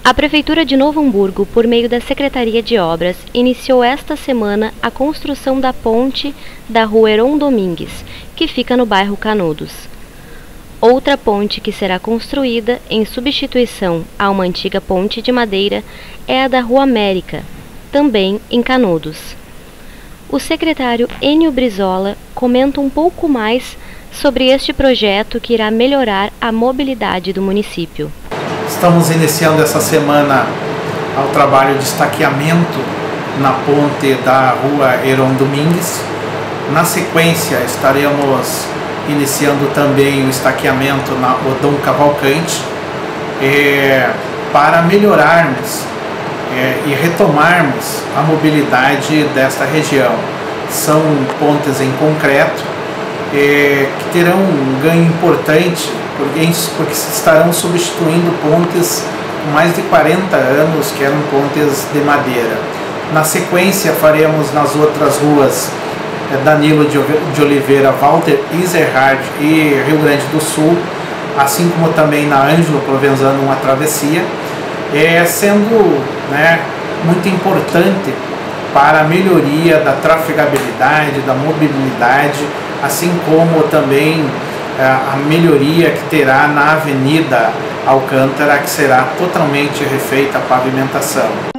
A Prefeitura de Novo Hamburgo, por meio da Secretaria de Obras, iniciou esta semana a construção da ponte da Rua Heron Domingues, que fica no bairro Canudos. Outra ponte que será construída em substituição a uma antiga ponte de madeira é a da Rua América, também em Canudos. O secretário Enio Brizola comenta um pouco mais sobre este projeto que irá melhorar a mobilidade do município. Estamos iniciando essa semana o trabalho de estaqueamento na ponte da Rua Heron Domingues. Na sequência, estaremos iniciando também o estaqueamento na Odon Cavalcante para melhorarmos e retomarmos a mobilidade desta região. São pontes em concreto que terão um ganho importante porque estarão substituindo pontes com mais de 40 anos que eram pontes de madeira. Na sequência faremos nas outras ruas Danilo de Oliveira, Walter Ezerhard e Rio Grande do Sul, assim como também na Ângelo Provenzano uma travessia, sendo muito importante para a melhoria da trafegabilidade, da mobilidade, assim como também a melhoria que terá na Avenida Alcântara, que será totalmente refeita a pavimentação.